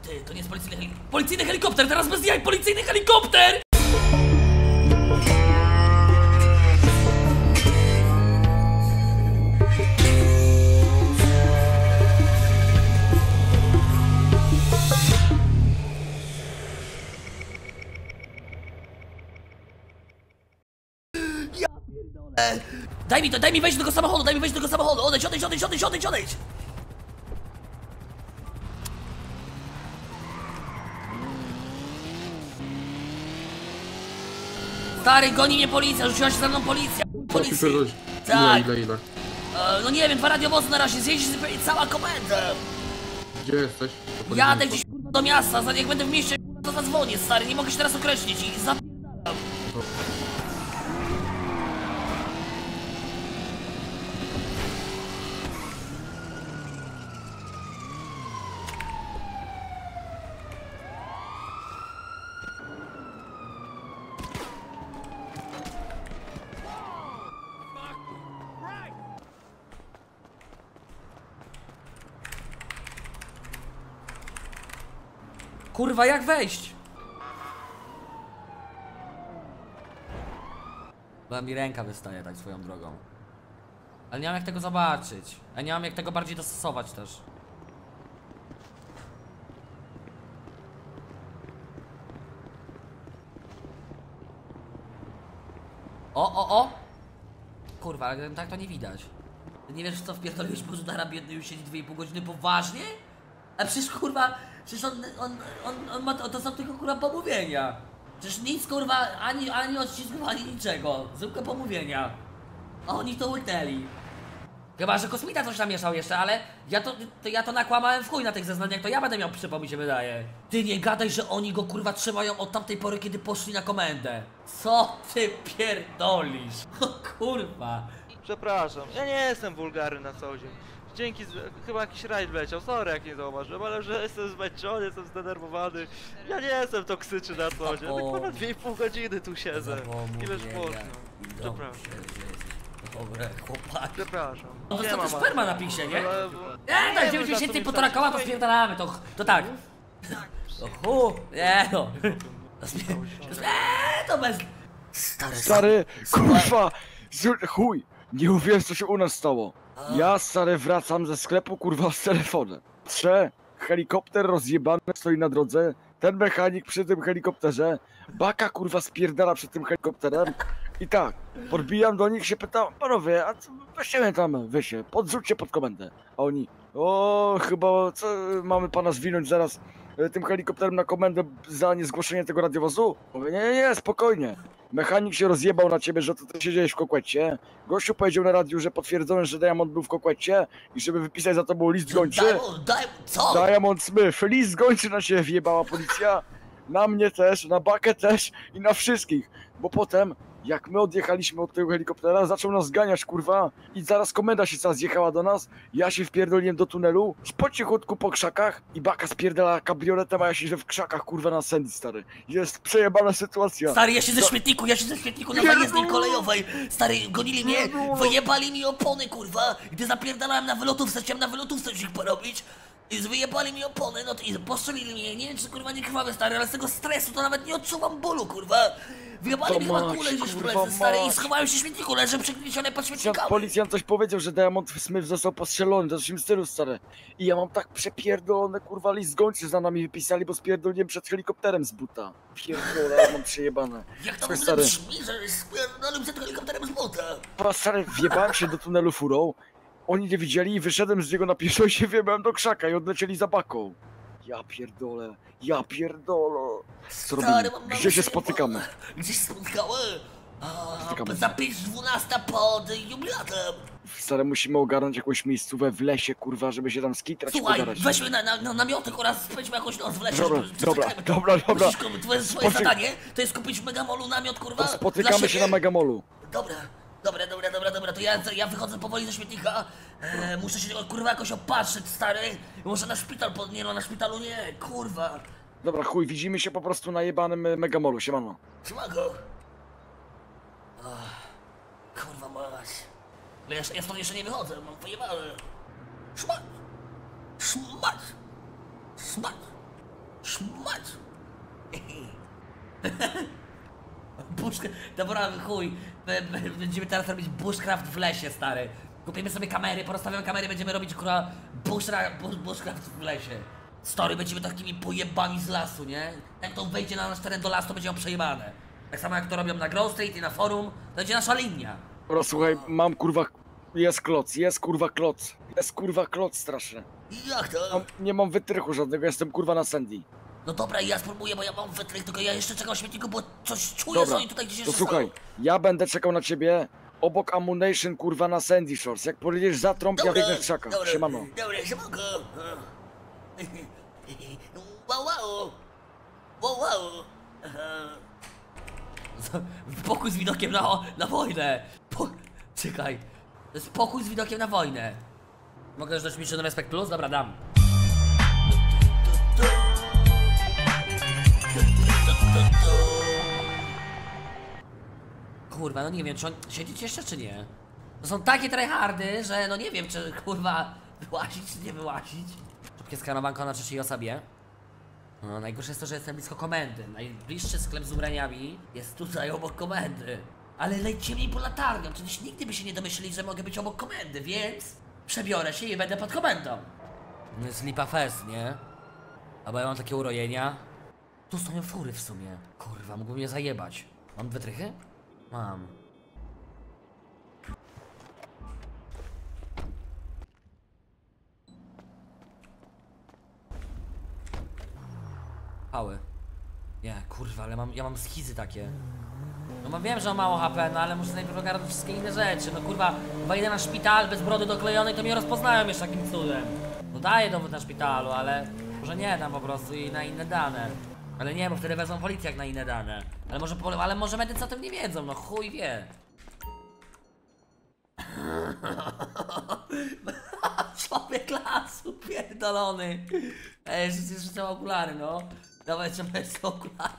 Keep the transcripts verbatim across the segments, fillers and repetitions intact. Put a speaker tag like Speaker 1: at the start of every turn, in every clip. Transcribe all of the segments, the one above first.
Speaker 1: Ty, to nie jest policyjny helikopter. Policyjny helikopter, teraz bez jaj, policyjny helikopter! Ja pierdolę. Daj mi to, daj mi wejść do tego samochodu, daj mi wejść do tego samochodu, odejdź, odejdź, odejdź, odejdź, odejdź, odejdź! Stary, goni mnie policja, rzuciła się za mną policja. Policja. Tak.
Speaker 2: Ile, ile, ile?
Speaker 1: E, no nie wiem, dwa radiowozy na razie, zjeździ cała komenda.
Speaker 2: Gdzie jesteś?
Speaker 1: Jadę gdzieś kurwa do miasta, za jak będę w mieście, to zadzwonię, stary, nie mogę się teraz określić i zapierdalam. Kurwa, jak wejść? Bo mi ręka wystaje tak swoją drogą. Ale nie mam jak tego zobaczyć. A nie mam jak tego bardziej dostosować też. O, o, o! Kurwa, ale tak to nie widać. Ty nie wiesz co wpierdoliłeś, bo Żudara biedny już siedzi dwie i pół godziny poważnie? A przecież kurwa, przecież on, on, on, on ma to, to są tylko kurwa pomówienia. Przecież nic kurwa, ani, ani odcisków, ani niczego. Zwykłe pomówienia. A oni to łyknęli. Chyba, że kosmita coś namieszał jeszcze, ale ja to, to, ja to nakłamałem w chuj na tych zeznaniach, to ja będę miał przypał, mi się wydaje. Ty nie gadaj, że oni go kurwa trzymają od tamtej pory, kiedy poszli na komendę. Co ty pierdolisz? O kurwa.
Speaker 3: Przepraszam, ja nie jestem wulgarny na co dzień. Dzięki, chyba jakiś rajd leciał, sorry jak nie zauważyłem, ale że jestem zmęczony, jestem zdenerwowany. Ja nie jestem toksyczny na co dzień, tak ponad dwie i pół godziny tu siedzę. Ileż można. Przepraszam.
Speaker 1: Dobre, chłopak.
Speaker 3: Przepraszam.
Speaker 1: No to
Speaker 3: nie
Speaker 1: to
Speaker 3: ma
Speaker 1: też sperma napisie, nie?
Speaker 3: ale...
Speaker 1: Nie, tak dziewięćdziesiąt więcej półtora koła to spierdalamy, to, to tak. To hu, nie no. Eee, to bez... Stary,
Speaker 4: Stary, kurwa, z- chuj, nie uwierz co się u nas stało. Ja, stary, wracam ze sklepu, kurwa, z telefonem. Patrzę, helikopter rozjebany stoi na drodze, ten mechanik przy tym helikopterze, baka, kurwa, spierdala przed tym helikopterem i tak, podbijam do nich, się pytam, panowie, a co, weźcie mnie tam, wy się, podrzućcie pod komendę. A oni, o, chyba, co, mamy pana zwinąć zaraz e, tym helikopterem na komendę za niezgłoszenie tego radiowozu? Mówię, nie, nie, nie, spokojnie. Mechanik się rozjebał na ciebie, że to ty siedziałeś w Kokłecie. Gościu powiedział na radiu, że potwierdzono, że Diamond był w Kokłecie i żeby wypisać za tobą list gończy.
Speaker 1: Diamond, Diamond, co?
Speaker 4: Diamond Smith, list gończy na ciebie wjebała policja. Na mnie też, na Bakę też i na wszystkich. Bo potem, jak my odjechaliśmy od tego helikoptera, zaczął nas ganiać, kurwa. I zaraz komenda się cała zjechała do nas. Ja się wpierdoliłem do tunelu, po cichutku po krzakach i Baka spierdala kabrioletem, a ja siedzę w krzakach, kurwa, na Sandy, stary. Jest przejebana sytuacja.
Speaker 1: Stary, ja siedzę w śmietniku, ja siedzę w śmietniku na zajezdnej kolejowej. Stary, gonili mnie, wyjebali mi opony, kurwa. Gdy zapierdalałem na wylotówce, chciałem na wylotówce już ich porobić. I wyjebali mi opony, no to i postrzelili mnie. Nie wiem, czy kurwa nie krwawy, stary, ale z tego stresu to nawet nie odczuwam bólu, kurwa. Wyjebali
Speaker 4: To
Speaker 1: mi chyba
Speaker 4: mać,
Speaker 1: kulę gdzieś w
Speaker 4: kurwa,
Speaker 1: plecy, stary, i
Speaker 4: mać.
Speaker 1: schowałem się w śmietniku, leżę przygnieciony pod
Speaker 4: Policjant,
Speaker 1: śmietnikami.
Speaker 4: policjant coś powiedział, że Diamond Smith został postrzelony, to w tym stylu, stary. I ja mam tak przepierdolone, kurwa, list gończy za nami wypisali, bo spierdoliłem przed helikopterem z buta. Pierdolę, mam przejebane.
Speaker 1: Jak to
Speaker 4: Słuchaj,
Speaker 1: w ogóle
Speaker 4: stary,
Speaker 1: brzmi, że spierdolił przed helikopterem z buta?
Speaker 4: pa, stary, wjebałem się do tunelu furą, oni nie widzieli i wyszedłem z niego na pieszo i się wjebałem do krzaka i odlecieli za Baką. Ja pierdolę, ja pierdolę. Co robimy?
Speaker 1: Stary, mam
Speaker 4: Gdzie się spotykamy?
Speaker 1: Gdzieś spotykamy? A,
Speaker 4: Spotykamy.
Speaker 1: za pięć dwunasta pod jubilatem.
Speaker 4: Stary, musimy ogarnąć jakąś miejscówę w lesie, kurwa, żeby się tam skitrać,
Speaker 1: Słuchaj,
Speaker 4: pogadać.
Speaker 1: weźmy na, na, na namioty oraz spędźmy jakąś noc w lesie.
Speaker 4: Dobra,
Speaker 1: żeby-
Speaker 4: dobra,
Speaker 1: czekajmy.
Speaker 4: dobra, dobra.
Speaker 1: Musisz, kurwa, twoje, twoje
Speaker 4: Spoty-
Speaker 1: zadanie to jest kupić w Megamolu namiot, kurwa,
Speaker 4: To spotykamy
Speaker 1: dla
Speaker 4: się
Speaker 1: siebie.
Speaker 4: na Megamolu.
Speaker 1: Dobra, dobra, dobra, dobra, dobra, to ja, ja wychodzę powoli ze śmietnika. E, muszę się kurwa jakoś opatrzyć, stary. Może na szpital, pod... nie no, na szpitalu nie, kurwa.
Speaker 4: Dobra, chuj, widzimy się po prostu na jebanym e, Megamolu, siemano.
Speaker 1: Trzyma go. Ach, kurwa mać. No ja, ja stąd jeszcze nie wychodzę, mam wyjebane. Szmat! Szmat! Szmat! Szmać! Bushcraft, dobra, chuj. B- b- Będziemy teraz robić bushcraft w lesie, stary. Kupimy sobie kamery, porozstawiamy kamery, będziemy robić kurwa bushra, bush, bushcraft w lesie. Stary, będziemy takimi pojebami z lasu, nie? Jak to wejdzie na nasz teren do lasu, to będzie ją przejebane. Tak samo jak to robią na Grove Street i na forum, to będzie nasza linia.
Speaker 4: Dobra, słuchaj, mam kurwa... Jest kloc, jest kurwa kloc. Jest kurwa kloc straszny.
Speaker 1: Jak to?
Speaker 4: Mam, nie mam wytrychu żadnego, jestem kurwa na Sandy.
Speaker 1: No dobra, ja spróbuję, bo ja mam wytrych, tylko ja jeszcze czekam w śmietniku, bo coś czuję,
Speaker 4: Dobra,
Speaker 1: że oni tutaj gdzieś
Speaker 4: to
Speaker 1: jeszcze
Speaker 4: słuchaj,
Speaker 1: są.
Speaker 4: ja będę czekał na ciebie obok Ammunition kurwa na Sandy Shores. Jak powiedziesz za trąb, ja biegnę w krzakach. Siemano.
Speaker 1: Dobra, siemanko. Wow, wow. Wow, wow. Pokój z widokiem na, na wojnę. Po... Czekaj. To jest pokój z widokiem na wojnę. Mogę już dać mi na Respekt Plus? Dobra, dam. Kurwa, no nie wiem, czy on siedzieć jeszcze, czy nie? To są takie tryhardy, że no nie wiem, czy kurwa wyłazić, czy nie wyłazić. Szybkie skanowanko na trzeciej osobie. No, najgorsze jest to, że jestem blisko komendy. Najbliższy sklep z ubraniami jest tutaj obok komendy. Ale najciemniej po latarnią. Przecież nigdy by się nie domyślili, że mogę być obok komendy, więc przebiorę się i będę pod komendą. No jest lipa fest, nie? A bo ja mam takie urojenia. Tu stoją fury w sumie. Kurwa, mógłbym mnie zajebać. Mam wytrychy? Mam. Pały. Nie, kurwa, ale mam, ja mam schizy takie. No mam, wiem, że mam mało H P, no ale muszę najpierw ogarnąć wszystkie inne rzeczy. No kurwa, chyba idę na szpital bez brody doklejonej, to mnie rozpoznają jeszcze takim cudem. No daję dowód na szpitalu, ale może nie dam po prostu i na inne dane. Ale nie, bo wtedy wezmą policję jak na inne dane. Ale może, ale może medycy o tym nie wiedzą, no chuj wie. Człowiek lasu pierdolony. Ej, jeszcze rzucam okulary, no. Dawaj, trzeba jeszcze okulary.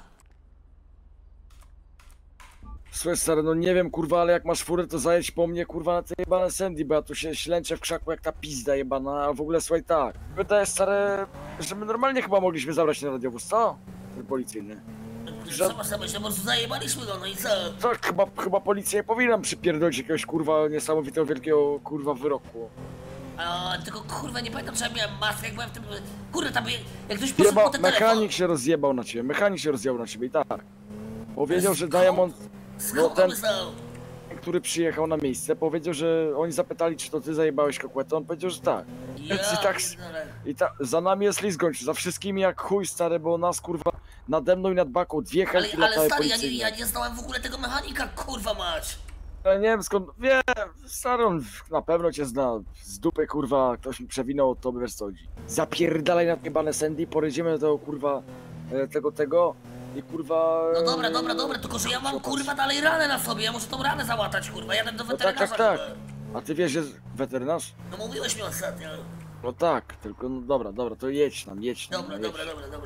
Speaker 4: Słuchaj stary, no nie wiem kurwa, ale jak masz furę, to zajedź po mnie kurwa na te jebane Sandy, bo ja tu się ślęczę w krzaku jak ta pizda jebana, a w ogóle słuchaj tak. Wydaje stary, że my normalnie chyba mogliśmy zabrać na radiowóz, co? Ten policyjny. Że-
Speaker 1: Co masz na myśli, po prostu zajebaliśmy go, no i co?
Speaker 4: Tak, chyba, chyba policja nie powinna przypierdolić jakiegoś kurwa niesamowitego wielkiego kurwa wyroku.
Speaker 1: A, tylko kurwa nie pamiętam, czy ja miałem maskę, jak byłem w tym... Kurde, tam jak ktoś poszedł
Speaker 4: Jeba,
Speaker 1: po ten telefon.
Speaker 4: mechanik się rozjebał na ciebie, mechanik się rozjebał na ciebie i tak. Powiedział, że
Speaker 1: Skąd?
Speaker 4: Diamond, no
Speaker 1: Skąd
Speaker 4: ten,
Speaker 1: pomysł?
Speaker 4: który przyjechał na miejsce, powiedział, że oni zapytali, czy to ty zajebałeś kokłetę, on powiedział, że tak.
Speaker 1: Ja
Speaker 4: Więc i tak,
Speaker 1: pierdolę.
Speaker 4: i ta, za nami jest list gończy, za wszystkimi jak chuj stary, bo nas kurwa nade mną i nad baką dwie
Speaker 1: Ale,
Speaker 4: helki
Speaker 1: ale
Speaker 4: latały
Speaker 1: stary, ja nie,
Speaker 4: policyjne.
Speaker 1: ja nie znałem w ogóle tego mechanika, kurwa mać.
Speaker 4: Ja nie wiem skąd, wiem, stary, on na pewno cię zna, z dupy kurwa, ktoś mi przewinął, to wiesz co chodzi. Zapierdalaj na jebane Sandy, pojedziemy do tego kurwa, e, tego, tego i kurwa...
Speaker 1: No dobra, dobra, dobra, tylko że ja mam kurwa dalej ranę na sobie, ja muszę tą ranę załatać, kurwa, jadę do
Speaker 4: No tak,
Speaker 1: weterynarza.
Speaker 4: tak, tak.
Speaker 1: kurwa.
Speaker 4: A ty wiesz, że jest weterynarz?
Speaker 1: No mówiłeś mi ostatnio.
Speaker 4: No tak, tylko no dobra, dobra, to jedź tam, jedź tam.
Speaker 1: Dobra,
Speaker 4: no,
Speaker 1: dobra,
Speaker 4: jedź.
Speaker 1: dobra, dobra.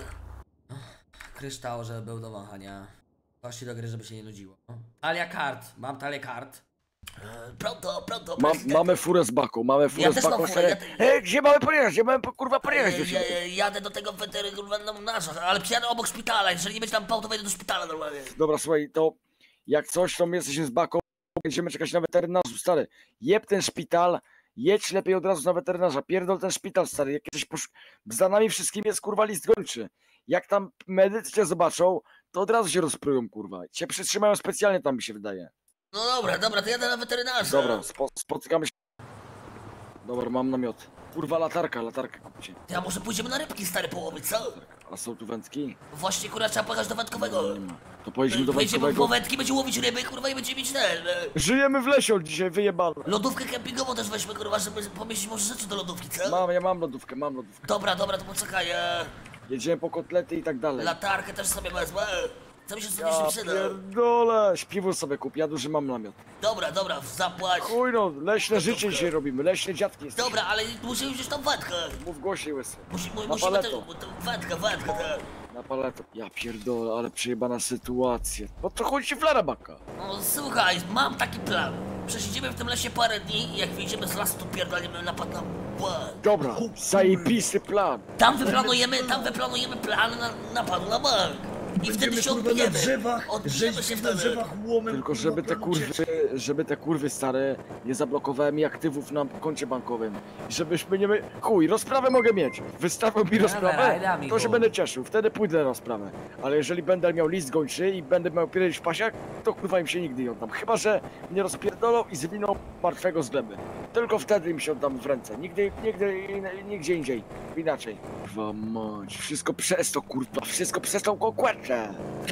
Speaker 1: Kryształ, że był do wąchania. Kości do gry, żeby się nie nudziło. Talia kart, mam talię kart. E, Pronto, pronto,
Speaker 4: Ma,
Speaker 1: prezydent.
Speaker 4: mamy furę z baką, mamy furę
Speaker 1: Ja
Speaker 4: z
Speaker 1: też
Speaker 4: baką.
Speaker 1: mam furę,
Speaker 4: stary.
Speaker 1: ja te-
Speaker 4: Ej, gdzie mamy pojechać? Gdzie mamy po- kurwa pojechać? do
Speaker 1: Ja,
Speaker 4: siebie?
Speaker 1: ja, jadę do tego weterynarza, ale przyjadę obok szpitala, jeżeli nie będzie tam pał, to wejdę do szpitala normalnie.
Speaker 4: Dobra, słuchaj, to jak coś, to my jesteśmy z baką, będziemy czekać na weterynarzu, stary. Jeb ten szpital, jedź lepiej od razu na weterynarza, pierdol ten szpital, stary. Jak jesteś posz... Za nami wszystkim jest kurwa list gończy. Jak tam medycy cię zobaczą, to od razu się rozprują, kurwa. Cię przytrzymają specjalnie tam, mi się wydaje.
Speaker 1: No dobra, dobra, to jadę na weterynarza.
Speaker 4: Dobra, spo, spotykamy się. Dobra, mam namiot. Kurwa, latarka, latarkę kupcie.
Speaker 1: Ja może pójdziemy na rybki, stary, połowić, co?
Speaker 4: A są tu wędki?
Speaker 1: Właśnie, kurwa, trzeba pojechać do wędkowego.
Speaker 4: Nie ma. To pojedziemy do
Speaker 1: Pojedziemy po
Speaker 4: wędkowego.
Speaker 1: wędki, będzie łowić ryby, kurwa, i będziemy mieć ten... e,
Speaker 4: Żyjemy w lesie od dzisiaj, wyjebane.
Speaker 1: Lodówkę kempingową też weźmy, kurwa, żeby pomieścić może rzeczy do lodówki, co?
Speaker 4: Mam, ja mam lodówkę, mam lodówkę.
Speaker 1: Dobra, dobra, to poczekaj, e,
Speaker 4: Jedziemy po kotlety i tak dalej.
Speaker 1: latarkę też sobie wezmę. Co mi się sobie
Speaker 4: Ja
Speaker 1: się przyda?
Speaker 4: pierdolę, śpiwór sobie kup, ja duży mam namiot.
Speaker 1: Dobra, dobra, zapłać.
Speaker 4: Chuj no, leśne życie
Speaker 1: Lodówkę.
Speaker 4: dzisiaj robimy, leśne dziadki jesteśmy.
Speaker 1: Dobra, ale musimy wziąć tą wędkę.
Speaker 4: Mów głośniej łysy.
Speaker 1: Musi, mu,
Speaker 4: Na
Speaker 1: musimy
Speaker 4: paleto.
Speaker 1: tę tę wędkę, wędkę, tak.
Speaker 4: Na paleto. Ja pierdolę, ale przejebana sytuacja. Po co chodzi ci flara baka?
Speaker 1: No słuchaj, mam taki plan. Przesiedzimy w tym lesie parę dni i jak wyjdziemy z lasu, to pierdolimy napad na bank.
Speaker 4: Dobra, zajebisty plan.
Speaker 1: Tam wyplanujemy, tam wyplanujemy plan na napadu na bank. I wtedy się
Speaker 5: kurwa na
Speaker 1: odbijemy.
Speaker 5: drzewach,
Speaker 1: Odbijemy się
Speaker 5: rzeźbić na
Speaker 1: wtedy.
Speaker 5: drzewach łomem.
Speaker 4: Tylko żeby te
Speaker 5: kurwa, ucieczki.
Speaker 4: kurwy, żeby te kurwy stare nie zablokowały mi aktywów na koncie bankowym. I żebyśmy nie my... Chuj, rozprawę mogę mieć. Wystawią mi
Speaker 1: Dawaj,
Speaker 4: rozprawę,
Speaker 1: dawaj,
Speaker 4: to się
Speaker 1: go.
Speaker 4: będę cieszył. Wtedy pójdę na rozprawę. Ale jeżeli będę miał list gończy i będę miał pierdzieć w pasiak, to kurwa im się nigdy nie oddam. Chyba że mnie rozpierdolą i zwiną martwego z gleby. Tylko wtedy im się oddam w ręce. Nigdy, nigdy, nigdzie indziej. Inaczej. Kurwa mać, wszystko przez to kurwa, wszystko przez tą kokłeczę.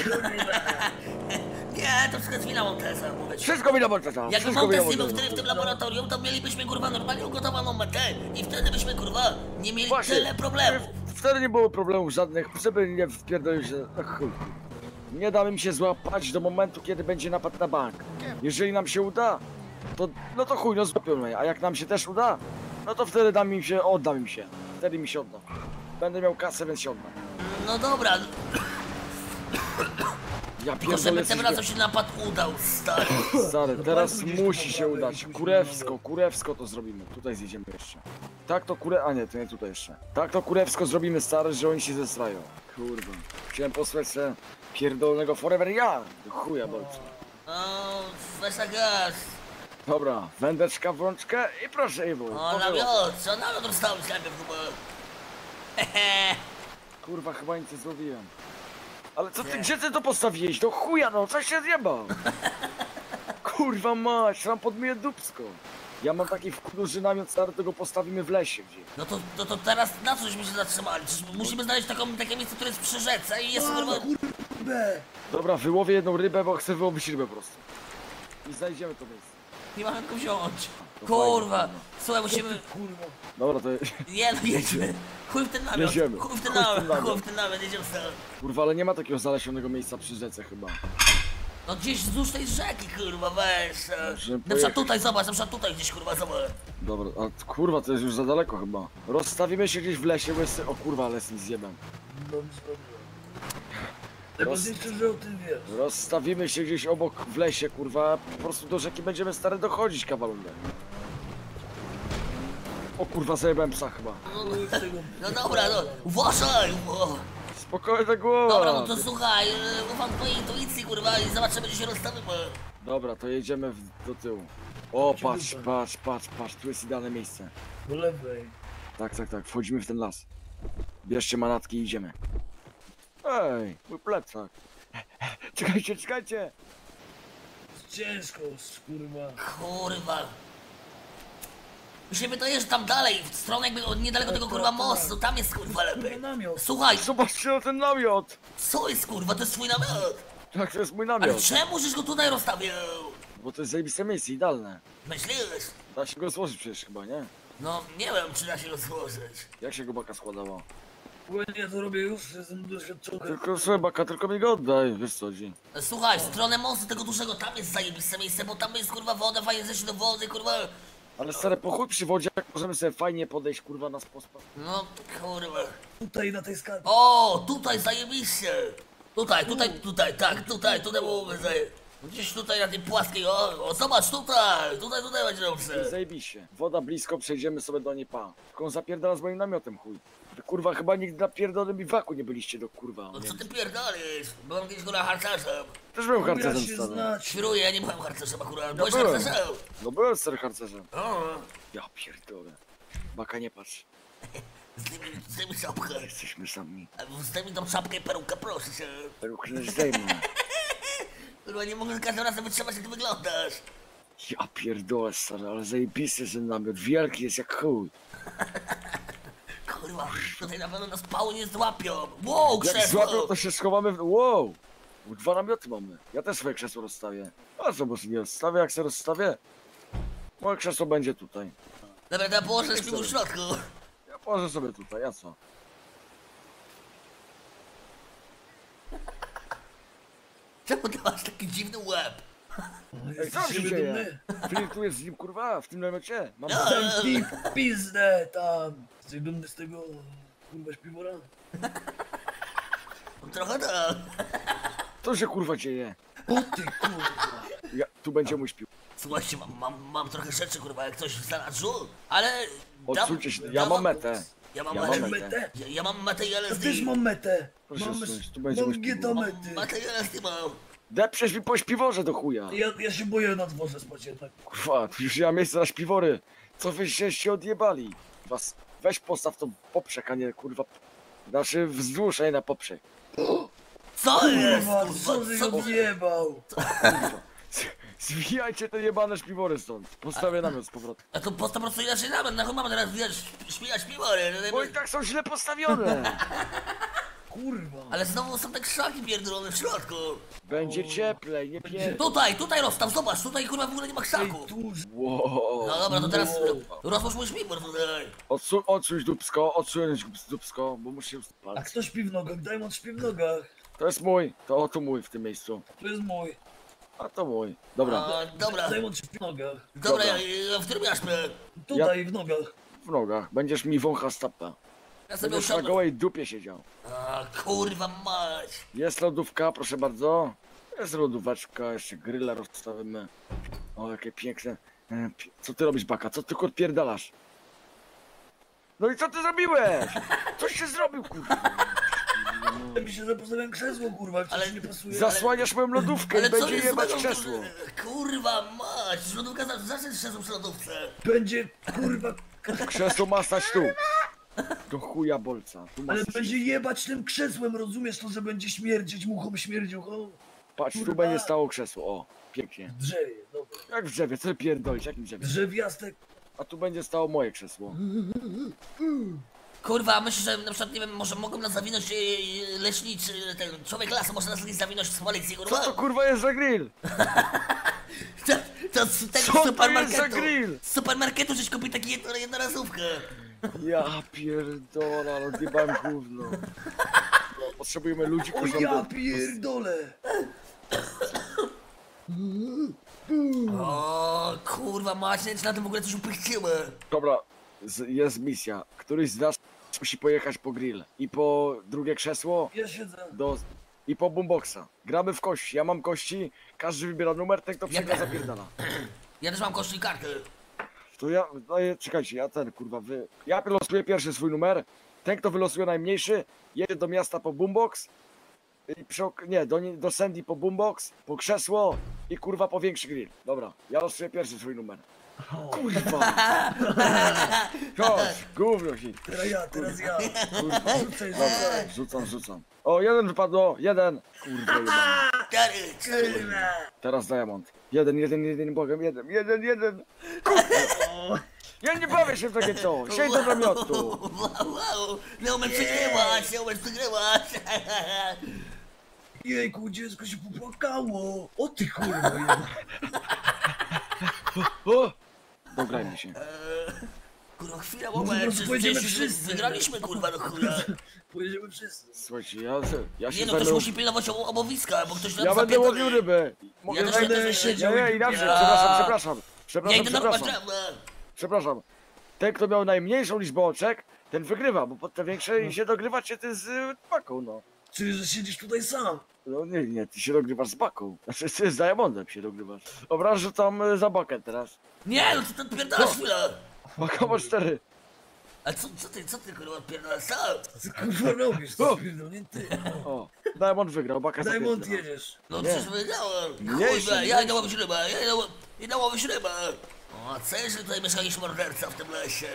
Speaker 1: Nie, to wszystko jest wina Montesa, mówię ci.
Speaker 4: Wszystko mi na Montesa,
Speaker 1: Jakby
Speaker 4: wszystko mi na
Speaker 1: Montes nie był
Speaker 4: Montesa.
Speaker 1: wtedy w tym laboratorium, to mielibyśmy kurwa normalnie ugotowaną metę i wtedy byśmy kurwa nie mieli
Speaker 4: Właśnie,
Speaker 1: tyle problemów.
Speaker 4: Wtedy nie było problemów żadnych, żeby nie wpierdolić się. Ach, chuj. Nie damy mi się złapać do momentu, kiedy będzie napad na bank. Jeżeli nam się uda, to no to chuj, no złapią mnie. A jak nam się też uda, no to wtedy dam im się, oddam im się. Wtedy mi się odda. Będę miał kasę, więc się oddam.
Speaker 1: No dobra,
Speaker 4: Ja
Speaker 1: tylko żeby
Speaker 4: pierdolę
Speaker 1: tym
Speaker 4: coś-
Speaker 1: razem się napad udał, stary.
Speaker 4: Stary, teraz
Speaker 5: gdzieś
Speaker 4: musi
Speaker 5: tam
Speaker 4: się
Speaker 5: dawaj,
Speaker 4: udać.
Speaker 5: musimy
Speaker 4: Kurewsko, kurewsko to zrobimy. Tutaj zjedziemy jeszcze. Tak to kure... A nie, to nie tutaj jeszcze. Tak to kurewsko zrobimy, stary, że oni się zestrają. Kurwa. Chciałem posłać se pierdolnego Forever ja. Do chuja, bolcu.
Speaker 1: No, weź na gaz.
Speaker 4: Dobra, wędeczka w rączkę i proszę Iwu.
Speaker 1: O, namiot, co namiot rozstawić najpierw chyba. Hehe.
Speaker 4: Kurwa, chyba nic nie złowiłem. Ale co ty,
Speaker 1: Nie.
Speaker 4: gdzie ty to postawiłeś? Do chuja, no, coś się zjebał. Kurwa mać, tam podmyję dupsko. Ja mam taki wkurzy namiot, stary, to go postawimy w lesie gdzieś.
Speaker 1: No to, no to teraz na cośmy się zatrzymali? Przecież musimy znaleźć taką, takie miejsce, które jest przy rzece i jest kurwa...
Speaker 5: Kurde.
Speaker 4: Dobra, wyłowię jedną rybę, bo chcę wyłowić rybę po prostu. I znajdziemy to miejsce.
Speaker 1: Nie mamy go wziąć.
Speaker 4: To
Speaker 1: Kurwa.
Speaker 4: fajnie,
Speaker 1: Słuchaj, musimy...
Speaker 5: Kurwa.
Speaker 4: Dobra, to
Speaker 1: Nie no, jedźmy. Chuj w ten namiot.
Speaker 4: Jedziemy.
Speaker 1: Chuj w ten
Speaker 4: Chuj w ten
Speaker 1: namiot.
Speaker 4: namiot.
Speaker 1: Chuj w ten namiot, jedziemy stąd.
Speaker 4: kurwa, ale nie ma takiego zalesionego miejsca przy rzece chyba.
Speaker 1: No gdzieś wzdłuż tej rzeki, kurwa, weź. e.
Speaker 4: Możemy
Speaker 1: Na przykład
Speaker 4: pojechać.
Speaker 1: tutaj, zobacz, na przykład tutaj gdzieś, kurwa, zobacz.
Speaker 4: Dobra, a kurwa, to jest już za daleko chyba. Rozstawimy się gdzieś w lesie, łysy... O kurwa, ale jestem zjebem.
Speaker 5: Dobrze, dobrze. Najważniejsze, że o tym wiesz.
Speaker 4: Rozstawimy się gdzieś obok w lesie, kurwa. Po prostu do rzeki będziemy stare dochodzić kawałek. O kurwa, zajebałem psa chyba.
Speaker 1: No,
Speaker 5: Chuj z tego.
Speaker 1: no dobra, no, uważaj. o.
Speaker 4: Spokojna głowa.
Speaker 1: Dobra, no to słuchaj, e, ufam twojej intuicji, kurwa, i zobaczymy, gdzie się rozstawimy.
Speaker 4: Dobra, to jedziemy w, do tyłu. O, patrz, patrz, patrz, patrz, tu jest idealne miejsce.
Speaker 5: Po lewej.
Speaker 4: Tak, tak, tak, wchodzimy w ten las. Bierzcie manatki i idziemy. Ej, mój plecak. Czekajcie, czekajcie.
Speaker 5: Ciężko, kurwa.
Speaker 1: Kurwa. Mi się wydaje, że tam dalej, w stronę jakby od niedaleko tego kurwa mostu, tam jest kurwa lepiej.
Speaker 5: Kurwa namiot.
Speaker 1: Słuchaj,
Speaker 4: Zobaczcie na ten namiot.
Speaker 1: co jest kurwa, to jest twój namiot.
Speaker 4: Tak, to jest mój
Speaker 1: Ale
Speaker 4: namiot.
Speaker 1: czemu żeś go tutaj rozstawił?
Speaker 4: Bo to jest zajebiste miejsce, idealne.
Speaker 1: Myślisz?
Speaker 4: Da się go złożyć przecież chyba, nie?
Speaker 1: No, nie wiem, czy da się go złożyć.
Speaker 4: Jak się go baka składało?
Speaker 5: Płynnie ja to robię już, jestem doświadczony.
Speaker 4: Tylko słuchaj, baka, tylko mi go oddaj, wiesz co chodzi.
Speaker 1: Słuchaj, w stronę mostu tego dużego, tam jest zajebiste miejsce, bo tam jest kurwa woda, fajnie zejść do wody, kurwa.
Speaker 4: Ale stary, po chuj przy wodzie, jak możemy sobie fajnie podejść, kurwa, na sposób.
Speaker 1: No, kurwa.
Speaker 5: Tutaj na tej skarpie.
Speaker 1: O, tutaj zajebiście. Tutaj, tutaj, tutaj, tak, tutaj, tutaj byłoby zaje... Gdzieś tutaj na tej płaskiej, o, o zobacz, tutaj, tutaj, tutaj będzie dobrze.
Speaker 4: Zajebiście. Woda blisko, przejdziemy sobie do niej, pa. Tylko on zapierdala z moim namiotem, chuj. Wy, kurwa, chyba nigdy na pierdolonym biwaku nie byliście do kurwa.
Speaker 1: No
Speaker 4: nie
Speaker 1: co ty
Speaker 4: wiem.
Speaker 1: pierdolisz? Byłem kiedyś kurwa harcerzem.
Speaker 4: Też byłem
Speaker 5: Umiesz
Speaker 4: harcerzem
Speaker 5: się
Speaker 4: stary.
Speaker 5: znać.
Speaker 1: Świruję, ja nie byłem harcerzem akurat, byłeś
Speaker 4: byłem.
Speaker 1: harcerzem.
Speaker 4: No byłem stary harcerzem.
Speaker 1: O,
Speaker 4: Ja pierdolę. Baka, nie patrz.
Speaker 1: zdejmij, zdejmij czapkę.
Speaker 4: Jesteśmy sami.
Speaker 1: Zdejmij tą czapkę i perukę, proszę cię.
Speaker 4: Tego krzyż zdejmę.
Speaker 1: Kurwa, nie mogę za każdym razem wytrzymać, jak ty wyglądasz.
Speaker 4: Ja pierdolę stary, ale zajebisty ten namiot. Wielki jest jak chuj.
Speaker 1: Kurwa, tutaj na pewno nas pały nie złapią. Wow,
Speaker 4: Jak
Speaker 1: krzesło!
Speaker 4: złapią, to się schowamy w... Wow! Dwa namioty mamy. Ja też swoje krzesło rozstawię. A co, może nie rozstawię? Jak się rozstawię? Moje krzesło będzie tutaj.
Speaker 1: Dobra, to położę śpimy w środku.
Speaker 4: Ja położę sobie tutaj, a co?
Speaker 1: Czemu ty masz taki dziwny łeb?
Speaker 4: Ej, co się dzieje? Flirtujesz z nim, kurwa, w tym namiocie? Mam...
Speaker 1: No.
Speaker 5: Zamknij pizdę tam. Jesteś dumny z tego, kurwa, śpiwora?
Speaker 1: Trochę tak.
Speaker 4: Co się kurwa dzieje?
Speaker 5: O ty kurwa.
Speaker 4: Ja, tu będzie mój śpił.
Speaker 1: Słuchajcie, mam, mam, mam trochę rzeczy, kurwa, jak coś w zanadrzu, ale... dam-
Speaker 4: Odsuńcie się, ja
Speaker 1: dam
Speaker 4: mam
Speaker 1: wam-
Speaker 4: metę.
Speaker 1: Ja mam
Speaker 4: Ja
Speaker 1: metę.
Speaker 4: mam metę.
Speaker 5: Metę?
Speaker 1: Ja, ja mam metę i
Speaker 5: Ja
Speaker 1: L S D.
Speaker 5: też mam metę.
Speaker 4: Proszę
Speaker 5: Mam,
Speaker 4: wsiąść, tu będzie
Speaker 5: mam
Speaker 4: łyżki
Speaker 5: gieta
Speaker 4: było.
Speaker 5: mety.
Speaker 1: Metę i L S D mam.
Speaker 4: Deprzesz mi po śpiworze do chuja.
Speaker 5: Ja, ja się boję na dworze spać jednak.
Speaker 4: Kurwa, tu już nie ma miejsca na śpiwory. Co wyście się odjebali? Was, weź postaw to w poprzek, a nie kurwa... Znaczy wzdłuż, a nie na poprzek.
Speaker 1: Co jest,
Speaker 5: Kurwa,
Speaker 1: kurwa,
Speaker 5: co ty
Speaker 1: co?
Speaker 5: odjebał?
Speaker 4: Z- Zwijajcie te jebane śpiwory stąd. Postawię namiot z powrotem.
Speaker 1: A to po po prostu inaczej nawet, na chuj mamy teraz widać śpijać piwory.
Speaker 4: Bo i tak są źle postawione.
Speaker 5: Kurwa.
Speaker 1: Ale znowu są te krzaki pierdolone w środku.
Speaker 4: Będzie cieplej, nie pier...
Speaker 1: Tutaj, tutaj rozstaw, zobacz, tutaj kurwa w ogóle nie ma
Speaker 5: Ej,
Speaker 1: krzaków.
Speaker 5: tu...
Speaker 4: Wow.
Speaker 1: No dobra, to teraz
Speaker 5: Wow.
Speaker 1: rozłóż mój śpiwór tutaj.
Speaker 4: Odsu odsuń dupsko, odsunąć dupsko, bo muszę się
Speaker 5: A
Speaker 4: spalić.
Speaker 5: kto śpi w nogach? Diamond śpi w nogach.
Speaker 4: To jest mój, to oto mój w tym miejscu.
Speaker 5: To jest mój.
Speaker 4: A to mój. Dobra,
Speaker 1: A, dobra,
Speaker 5: Diamond śpi w nogach.
Speaker 1: dobra,
Speaker 4: Dobra.
Speaker 1: ja, ja w którym ja śpię?
Speaker 5: Tutaj, w nogach.
Speaker 4: w nogach. Będziesz mi wącha stapa.
Speaker 1: Ja sobie
Speaker 4: Będziesz na
Speaker 1: usiadłem.
Speaker 4: gołej dupie siedział.
Speaker 1: A kurwa mać.
Speaker 4: Jest lodówka, proszę bardzo. Jest lodóweczka, jeszcze grilla rozstawimy. O, jakie piękne. E, pi- Co ty robisz, Baka? Co ty tylko odpierdalasz? No i co ty zrobiłeś? Coś się zrobił, kurwa.
Speaker 5: Ja mi się zapostawiłem krzesło, kurwa, jak
Speaker 1: Ale-
Speaker 5: coś nie pasuje.
Speaker 4: Zasłaniasz moją lodówkę i
Speaker 1: Ale co
Speaker 4: będzie
Speaker 1: jest
Speaker 4: jebać
Speaker 1: złego,
Speaker 4: krzesło.
Speaker 1: kurwa mać. Lodówka za- zawsze jest krzesło przy lodówce.
Speaker 5: Będzie, kurwa,
Speaker 4: Krzesło ma stać tu. Do chuja bolca. Tu ma
Speaker 5: ale
Speaker 4: stać.
Speaker 5: będzie jebać tym krzesłem, rozumiesz to, że będzie śmierdzieć muchą śmierdziuchą?
Speaker 4: Patrz, tu
Speaker 5: kurwa.
Speaker 4: będzie stało krzesło. O, pięknie.
Speaker 5: W drzewie, dobra.
Speaker 4: Jak w drzewie, co ty pierdolisz? Jakim drzewie?
Speaker 5: Drzewiaste...
Speaker 4: A tu będzie stało moje krzesło.
Speaker 1: Kurwa, myślę, że na przykład, nie wiem, może mogą nas zawinąć e, e, leśniczy, ten człowiek lasu może nas kiedyś zawinąć z policji, kurwa?
Speaker 4: Co to kurwa jest za grill?
Speaker 1: To, to z tego
Speaker 4: Co to jest
Speaker 1: supermarketu.
Speaker 4: za grill?
Speaker 1: Z supermarketu żeś kupił taki jedno, jednorazówkę.
Speaker 4: Ja pierdolę, ale odjebałem gówno. No, potrzebujemy ludzi,
Speaker 5: O
Speaker 4: którzy
Speaker 5: ja
Speaker 4: nam...
Speaker 5: pierdolę!
Speaker 1: O kurwa, macie, czy na tym w ogóle coś upychciły?
Speaker 4: Dobra, z, jest misja. Któryś z nas musi pojechać po grill. I po drugie krzesło
Speaker 5: Ja siedzę.
Speaker 4: do... I po boomboxa. Gramy w kości. Ja mam kości, każdy wybiera numer, ten kto przegra zapierdala.
Speaker 1: Ja też mam kosztki karty.
Speaker 4: To ja, daję, czekajcie, ja ten kurwa, wy... Ja wylosuję pierwszy swój numer, ten kto wylosuje najmniejszy, jedzie do miasta po boombox, i przy, ok- nie, do, nie- do Sandy po boombox, po krzesło i kurwa po większy grill. Dobra, ja losuję pierwszy swój numer. Kurwa! Chodź, gówno się.
Speaker 5: Teraz ja, teraz ja.
Speaker 4: Kurwa,
Speaker 5: Rzucaj,
Speaker 4: dobra,
Speaker 5: rzucaj.
Speaker 4: rzucam, rzucam. O, jeden wypadło, jeden. Kurwa, jebany.
Speaker 1: Cztery, cztery.
Speaker 5: Kurwa.
Speaker 4: Teraz diamond. Jeden, jeden, jeden, błagam, jeden, jeden, jeden. Kurwa! Ja nie bawię się w takie co, siedź do namiotu.
Speaker 1: Wow, wow, nie umiem przegrywać, nie umiem przegrywać.
Speaker 5: Jejku, dziecko się popłakało. O ty kurwa, jeba.
Speaker 4: O! Dograjmy się.
Speaker 1: Kurwa, chwila,
Speaker 5: Może po
Speaker 1: moment,
Speaker 5: prostu
Speaker 1: przecież
Speaker 5: pojedziemy
Speaker 1: przecież
Speaker 5: wszyscy.
Speaker 1: wygraliśmy, kurwa, do chuja.
Speaker 5: Pojedziemy wszyscy.
Speaker 4: Słuchajcie, ja, ja się
Speaker 1: Nie no, ktoś
Speaker 4: zajmę...
Speaker 1: musi pilnować o- obowiska, bo ktoś nam
Speaker 4: Ja będę
Speaker 1: zapierdoli.
Speaker 4: łowił ryby. Mogę
Speaker 1: Ja też
Speaker 4: zajmę...
Speaker 1: będę
Speaker 4: Nie,
Speaker 5: siedział
Speaker 4: nie,
Speaker 5: i-
Speaker 4: inaczej,
Speaker 1: Ja-
Speaker 4: przepraszam, przepraszam.
Speaker 1: Ja
Speaker 4: Przepraszam,
Speaker 1: idę na robić
Speaker 4: przepraszam.
Speaker 1: prawdę.
Speaker 4: Przepraszam. Ten, kto miał najmniejszą liczbę oczek, ten wygrywa, bo pod te większe i się dogrywacie ty z y, baką, no.
Speaker 5: Czyli, że siedzisz tutaj sam.
Speaker 4: No nie, nie, ty się dogrywasz z baką. Znaczy ty z Diamondem się dogrywasz. Dobra, rzucam y, za bakę teraz.
Speaker 1: Nie, no co ty odpierdalasz chwilę.
Speaker 4: Baka ma cztery.
Speaker 1: A co, co ty, co ty kurwa odpierdalasz sam?
Speaker 5: Co ty kurwa robisz?
Speaker 4: O!
Speaker 5: To pierdolnięty.
Speaker 4: O, Diamond wygrał, baka
Speaker 5: Diamond
Speaker 4: zapierdala.
Speaker 5: jedziesz.
Speaker 1: No
Speaker 4: Nie.
Speaker 1: przecież powiedziałem.
Speaker 4: Mniejszy,
Speaker 1: Kurwa, ja
Speaker 4: mniejszy.
Speaker 1: idę łowić rybę, ja idę, ło- idę łowić rybę. O, co jest, że tutaj mieszka jakiś morderca w tym lesie?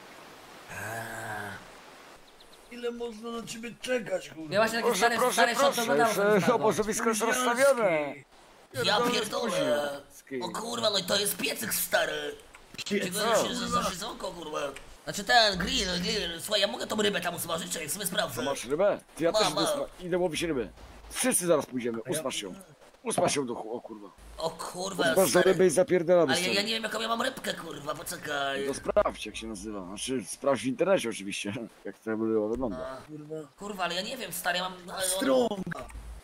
Speaker 5: Ile można na ciebie czekać, kurwa?
Speaker 1: Ja właśnie takie
Speaker 4: Proszę,
Speaker 1: stare,
Speaker 4: proszę,
Speaker 1: stare shot
Speaker 4: proszę,
Speaker 1: oglądałem.
Speaker 4: jeszcze obozowisko jest rozstawione.
Speaker 1: Ja pierdolę.
Speaker 4: Ski.
Speaker 1: O kurwa, no i to jest piecyk stary. Tylko
Speaker 5: Co?
Speaker 1: się za siedzonko, kurwa. Znaczy ten grill, grill, słuchaj, ja mogę tą rybę tam usmażyć, czekaj, sobie sprawdzę.
Speaker 4: To masz rybę? Ty ja
Speaker 1: Mam,
Speaker 4: też
Speaker 1: mam.
Speaker 4: wysma- idę łowić ryby. Wszyscy zaraz pójdziemy, usmaż ją. Usmaż ją do chu- o kurwa.
Speaker 1: O kurwa,
Speaker 4: Usmaż do
Speaker 1: stary.
Speaker 4: ryby i zapierdalamy
Speaker 1: Ale ja, ja
Speaker 4: stary.
Speaker 1: nie wiem jaką ja mam rybkę, kurwa, poczekaj.
Speaker 4: To sprawdź jak się nazywa. Znaczy sprawdź w internecie oczywiście, jak to było wygląda.
Speaker 1: A,
Speaker 5: Kurwa.
Speaker 1: kurwa, ale ja nie wiem, stary, ja mam... ale on-
Speaker 5: Strąga.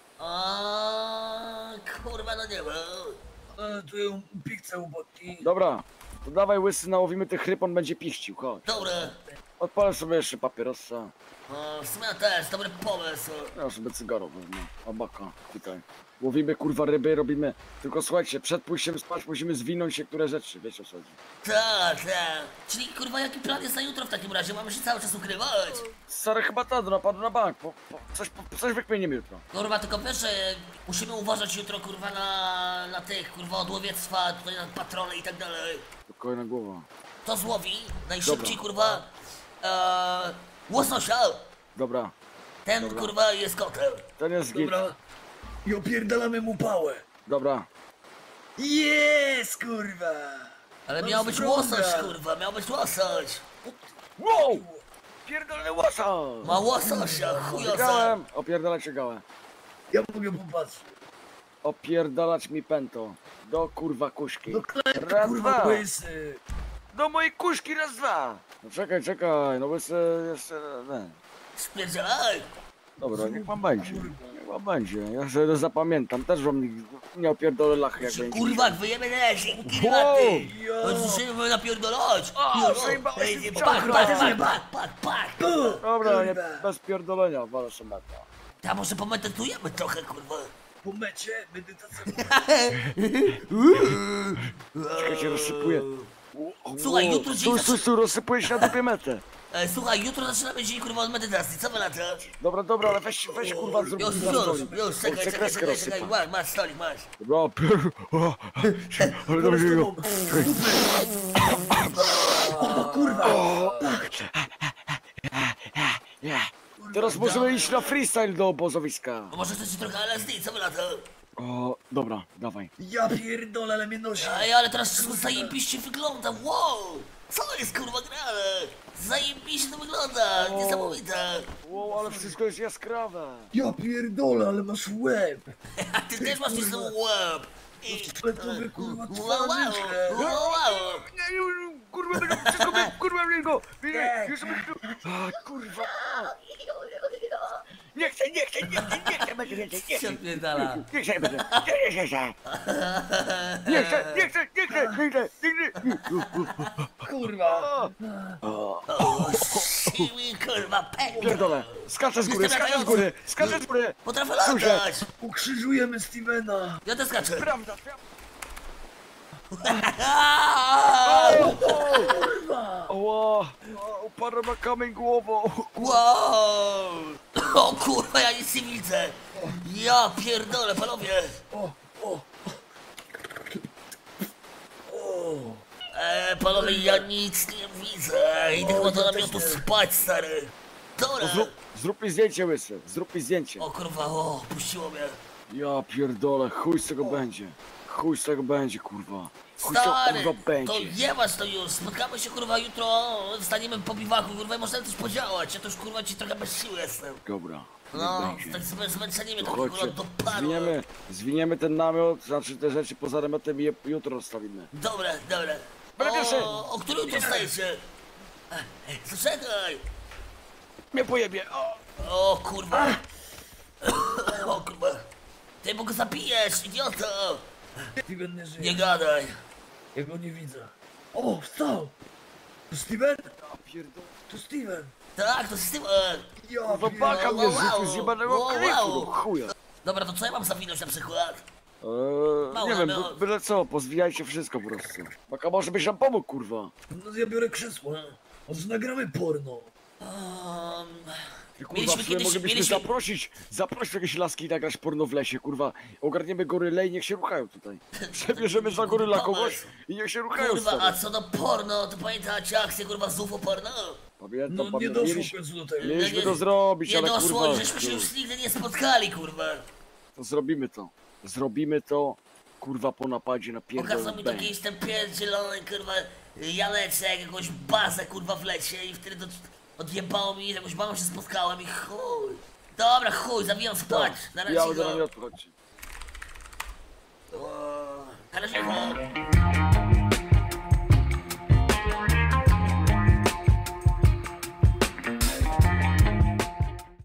Speaker 1: A, kurwa, no nie wiem.
Speaker 5: Ale tu ją pikce u boki.
Speaker 4: Dobra, to dawaj łysy, nałowimy tych ryb, on będzie pichcił, chodź.
Speaker 1: Dobra.
Speaker 4: Odpalę sobie jeszcze papierosa.
Speaker 1: O, w sumie też, dobry pomysł.
Speaker 4: Ja sobie cygaro wezmę. Abaka, tutaj. Łowimy kurwa ryby, robimy... Tylko słuchajcie, przed pójściem spać musimy zwinąć niektóre rzeczy, wiecie o co chodzi.
Speaker 1: Tak, tak. Czyli kurwa jaki plan jest na jutro w takim razie? Mamy się cały czas ukrywać.
Speaker 4: Stary chyba ta napadł na bank, po, po, coś, po, coś wykmienimy jutro.
Speaker 1: Kurwa, tylko wiesz, że musimy uważać jutro kurwa na, na tych kurwa od łowiectwa, tutaj na patrole i tak dalej.
Speaker 4: Spokojna głowa.
Speaker 1: To złowi najszybciej
Speaker 4: Dobra.
Speaker 1: kurwa e, łososia.
Speaker 4: Dobra,
Speaker 1: Ten
Speaker 4: Dobra.
Speaker 1: kurwa jest kotem.
Speaker 4: ten jest git.
Speaker 5: Dobra. I opierdalamy mu pałę.
Speaker 4: Dobra.
Speaker 5: Jest, kurwa.
Speaker 1: Ale
Speaker 5: No
Speaker 1: miał być
Speaker 5: zdrowa.
Speaker 1: łosoś kurwa, miał być łosoś.
Speaker 4: Wow! Pierdolony łosa!
Speaker 1: Ma łososia, chujosa.
Speaker 4: Gałem! Opierdalać się gałę.
Speaker 5: Ja mogę popatrzeć.
Speaker 4: Opierdalać mi pęto. Do kurwa kuśki.
Speaker 5: No klep,
Speaker 4: Raz,
Speaker 5: kurwa,
Speaker 4: dwa.
Speaker 5: łysy.
Speaker 4: Do mojej kuśki raz, dwa. No czekaj, czekaj, no łysy jeszcze... Nie.
Speaker 1: Spierdzielaj.
Speaker 4: Dobra, niech wam będzie. Niech wam będzie. Ja sobie zapamiętam. Też wam nie, nie opierdolę lachy jak będzie.
Speaker 1: Kurwa, wyjemy też, kurwa
Speaker 4: Wow.
Speaker 1: ty.
Speaker 5: Ja.
Speaker 1: No musimy napierdolać.
Speaker 4: O,
Speaker 1: Już.
Speaker 4: zajebałeś
Speaker 1: Ej,
Speaker 4: mi
Speaker 1: Pak,
Speaker 4: czapkę.
Speaker 1: pak, pak, pak, pak, pak.
Speaker 4: Dobra, nie,
Speaker 5: Kurwa.
Speaker 4: bez pierdolenia, walę sobie meta.
Speaker 1: Ja może pomedytujemy trochę, kurwa.
Speaker 5: Po mecie medytacja.
Speaker 4: Czekaj, się rozsypuje.
Speaker 1: Słuchaj, jutro dzień
Speaker 4: Stój,
Speaker 1: zaczyna-
Speaker 4: stój, stój, rozsypuje się na dupie metę.
Speaker 1: E, słuchaj, jutro zaczynamy dzień kurwa od medytacji, co wy na to?
Speaker 4: Dobra, dobra, ale weź, weź kurwa zrób
Speaker 1: Już,
Speaker 4: mi na
Speaker 1: już,
Speaker 4: stolik.
Speaker 1: już,
Speaker 4: On
Speaker 1: czekaj,
Speaker 4: chce
Speaker 1: czekaj,
Speaker 4: kreskę
Speaker 1: czekaj, czekaj,
Speaker 4: rozsypać.
Speaker 1: masz, masz stolik, masz.
Speaker 4: Dobra, pier... o, ale dobrze jego.
Speaker 5: O kurwa.
Speaker 4: Teraz możemy iść na freestyle do obozowiska.
Speaker 1: A może chcecie trochę L S D, co wy na to?
Speaker 4: O, dobra, dawaj.
Speaker 5: Ja pierdolę, ale mnie nosi.
Speaker 1: Ej, ale teraz wszystko zajebiście wygląda, wow! Co jest kurwa grane? Zajebiście to wygląda,
Speaker 4: O.
Speaker 1: niesamowite.
Speaker 4: Wow, ale wszystko jest jaskrawe.
Speaker 5: Ja pierdolę, ale masz łeb.
Speaker 1: A ty też masz ten sam łeb. I...
Speaker 5: Szkletowy, kurwa,
Speaker 1: Wow, wow,
Speaker 5: twarzycze.
Speaker 1: wow, wow.
Speaker 4: Nie, już, kurwa, będę wszystko, będę, kurwa, mnie go. Nie,
Speaker 5: Tak.
Speaker 4: już sobie tu. A, kurwa. Nie chcę, nie chcę, nie chcę, nie chcę, będzie więcej, nie chcę.
Speaker 1: Się pierdala.
Speaker 4: Nie chcę, będzie, nie, nie chcę. Nie chcę, nie chcę, nie chcę, nie chcę, nie chcę.
Speaker 5: Kurwa.
Speaker 1: O, siły kurwa, pęk.
Speaker 4: Pierdolę, skaczę z góry, skaczę z góry, skaczę z góry.
Speaker 1: Potrafię
Speaker 4: Słuchaj.
Speaker 1: latać.
Speaker 5: Ukrzyżujemy Stevena.
Speaker 1: Ja też skaczę.
Speaker 4: Prawda, prawda.
Speaker 5: Kurwa.
Speaker 4: Oła, upadłem na kamień głową.
Speaker 1: Wow! O kurwa, ja nic nie widzę! Ja pierdolę, panowie!
Speaker 5: O, o. O.
Speaker 1: E, panowie, ja nic nie widzę! Idę chyba do
Speaker 5: ja
Speaker 1: namiotu
Speaker 5: też nie.
Speaker 1: spać, stary! Dobra!
Speaker 4: Zrób, zrób mi zdjęcie, łysy, zrób mi zdjęcie.
Speaker 1: O kurwa, o, puściło mnie!
Speaker 4: Ja pierdolę, chuj z tego będzie. Chuj z tego będzie, kurwa. Chuj z tego
Speaker 1: Stary,
Speaker 4: kurwa
Speaker 1: to
Speaker 4: będzie.
Speaker 1: jebać to już! Spotkamy się kurwa jutro, wstaniemy po biwaku, kurwa, i możemy coś podziałać. Ja to już kurwa ci trochę bez siły jestem.
Speaker 4: Dobra,
Speaker 1: No,
Speaker 4: niech będzie.
Speaker 1: tak sobie zmęczenie mnie
Speaker 4: To
Speaker 1: trochę kurwa
Speaker 4: chodźcie,
Speaker 1: dopadło.
Speaker 4: zwiniemy, zwiniemy ten namiot, znaczy te rzeczy poza namiotem i je jutro rozstawimy.
Speaker 1: Dobra, dobra.
Speaker 4: Będę pierwszy.
Speaker 1: O, o którym tu stajecie? Ej, zaczekaj!
Speaker 4: Mnie pojebie, o!
Speaker 1: O kurwa! O kurwa! Ty bo go zabijesz, idioto!
Speaker 5: Steven nie żyje.
Speaker 1: Nie gadaj!
Speaker 5: Ja go nie widzę. O, wstał. To Steven?
Speaker 4: Ja pierdolę.
Speaker 5: To Steven.
Speaker 1: Tak, to Steven!
Speaker 5: Ja
Speaker 4: No
Speaker 5: pierdolę.
Speaker 4: baka mnie
Speaker 1: wow,
Speaker 4: zrzucił z jebanego
Speaker 1: wow,
Speaker 4: klifu,
Speaker 1: wow.
Speaker 4: no chuja.
Speaker 1: Dobra, to co ja mam zawinąć na przykład?
Speaker 4: Eee,
Speaker 1: Mało
Speaker 4: nie wiem,
Speaker 1: było.
Speaker 4: by- byle co, pozwijajcie wszystko po prostu. Baka może byś nam pomógł, kurwa.
Speaker 5: No ja biorę krzesło. Może nagramy porno.
Speaker 1: Um,
Speaker 4: Ty, kurwa,
Speaker 1: Mieliśmy
Speaker 4: w sumie
Speaker 1: kiedyś-
Speaker 4: moglibyśmy
Speaker 1: mieliśmy-
Speaker 4: zaprosić, zaprosić jakieś laski i nagrać porno w lesie, kurwa. Ogarniemy goryle i niech się ruchają tutaj. Przebierzemy za goryla kogoś i niech się ruchają
Speaker 1: kurwa, a
Speaker 4: stary.
Speaker 1: co do porno, to pamiętacie akcję kurwa z U F O porno?
Speaker 4: Pamiętam,
Speaker 5: No nie
Speaker 4: pamiętam.
Speaker 5: doszło w
Speaker 4: Mieliśmy,
Speaker 5: końcu do tego.
Speaker 4: mieliśmy
Speaker 1: nie-
Speaker 4: to zrobić,
Speaker 1: Nie
Speaker 4: ale
Speaker 1: doszło,
Speaker 4: kurwa,
Speaker 1: żeśmy się już nigdy nie spotkali, kurwa.
Speaker 4: to zrobimy to. Zrobimy to, kurwa, po napadzie na
Speaker 1: Pokazał
Speaker 4: pierdolę
Speaker 1: mi
Speaker 4: bang.
Speaker 1: taki jestem pierdzielony, kurwa, Janeczek, jakąś bazę, kurwa, w lecie i wtedy to odjebało mi, jakąś mamą się spotkałem i chuj. Dobra, chuj, zawijam spać, na razie
Speaker 4: Ja do
Speaker 1: go.
Speaker 4: namiotu, chodźcie.
Speaker 1: O, na razie go.